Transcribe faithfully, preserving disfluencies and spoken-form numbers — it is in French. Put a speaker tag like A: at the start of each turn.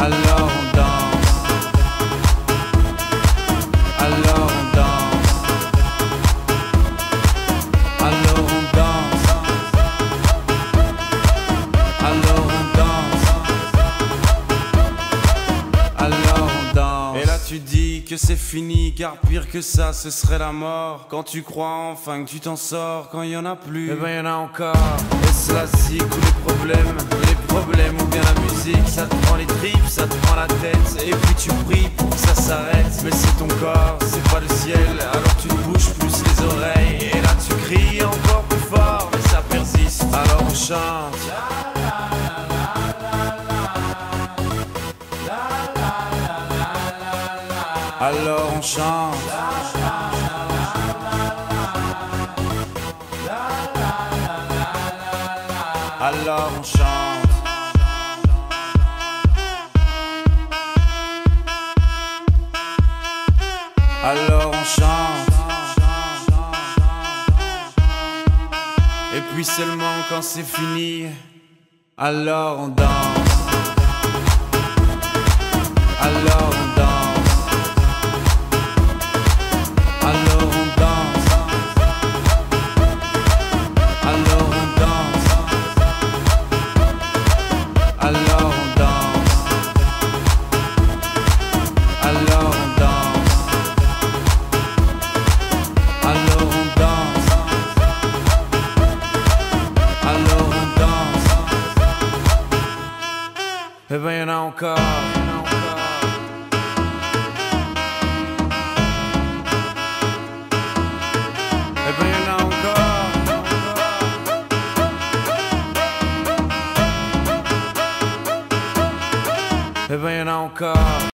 A: alors on danse, alors on danse, alors on danse, alors on danse, alors on danse. Et là tu dis que c'est fini, car pire que ça ce serait la mort. Quand tu crois enfin que tu t'en sors, quand il y en a plus, eh ben y en a encore. Et cela si tous les problèmes, les problèmes ou bien la musique, ça te prend les tripes, ça te prend la tête. Et puis tu pries pour que ça s'arrête, mais c'est ton corps, c'est pas le ciel. Alors tu te bouges plus les oreilles, et là tu cries encore plus fort, mais ça persiste. Alors on chante. Alors on chante. Alors on chante. Alors on chante. Et puis seulement quand c'est fini, alors on danse. Alors on danse. Alors on danse. Alors on danse. Alors on danse. Alors on danse. Alors on danse. Alors on danse. Eh ben y'en a encore. Eh ben y'en a encore. Eh ben y'en a encore.